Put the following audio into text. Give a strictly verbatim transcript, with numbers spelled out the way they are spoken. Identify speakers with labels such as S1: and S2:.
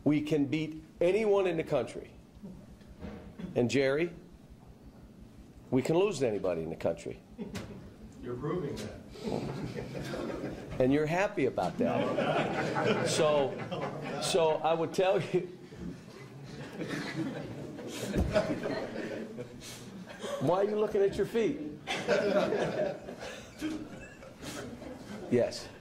S1: we can beat anyone in the country. And Jerry, we can lose to anybody in the country.
S2: You're proving that.
S1: And you're happy about that. So, so I would tell you, why are you looking at your feet? Yes.